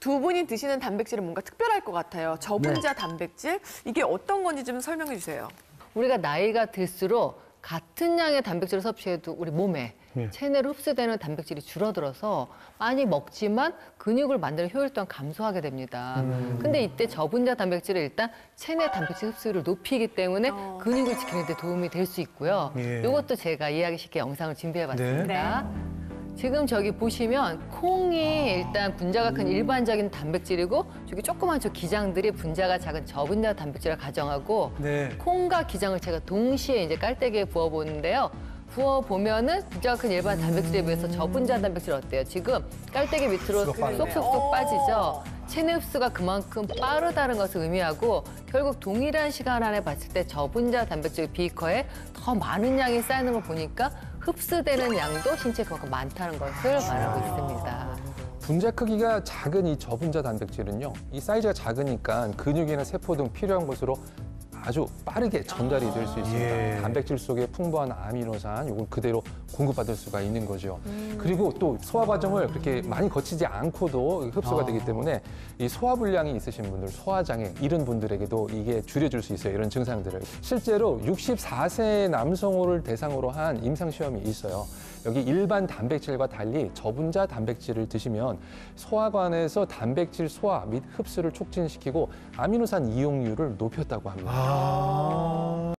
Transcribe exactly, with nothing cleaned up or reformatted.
두 분이 드시는 단백질은 뭔가 특별할 것 같아요. 저분자 네. 단백질, 이게 어떤 건지 좀 설명해 주세요. 우리가 나이가 들수록 같은 양의 단백질을 섭취해도 우리 몸에 예. 체내로 흡수되는 단백질이 줄어들어서 많이 먹지만 근육을 만드는 효율 또한 감소하게 됩니다. 음. 근데 이때 저분자 단백질은 일단 체내 단백질 흡수율을 높이기 때문에 어. 근육을 지키는 데 도움이 될 수 있고요. 예. 이것도 제가 이해하기 쉽게 영상을 준비해봤습니다. 네. 지금 저기 보시면 콩이 일단 분자가 큰 일반적인 단백질이고 저기 조그만 저 기장들이 분자가 작은 저분자 단백질을 가정하고 네. 콩과 기장을 제가 동시에 이제 깔때기에 부어 보는데요. 부어 보면은 분자가 큰 일반 단백질에 비해서 저분자 단백질 어때요? 지금 깔때기 밑으로 흡수가 빠르네요. 쏙쏙쏙 빠지죠. 체내 흡수가 그만큼 빠르다는 것을 의미하고 결국 동일한 시간 안에 봤을 때 저분자 단백질 비커에 더 많은 양이 쌓이는 걸 보니까 흡수되는 양도 신체에 그만큼 많다는 것을 말하고 있습니다. 분자 크기가 작은 이 저분자 단백질은요, 이 사이즈가 작으니까 근육이나 세포 등 필요한 곳으로 아주 빠르게 전달이 될 수 있습니다. 예. 단백질 속에 풍부한 아미노산, 이걸 그대로 공급받을 수가 있는 거죠. 그리고 또 소화 과정을 그렇게 많이 거치지 않고도 흡수가 아. 되기 때문에 이 소화 불량이 있으신 분들, 소화장애 이런 분들에게도 이게 줄여줄 수 있어요. 이런 증상들을. 실제로 육십사 세 남성을 대상으로 한 임상 시험이 있어요. 여기 일반 단백질과 달리 저분자 단백질을 드시면 소화관에서 단백질 소화 및 흡수를 촉진시키고 아미노산 이용률을 높였다고 합니다. 아.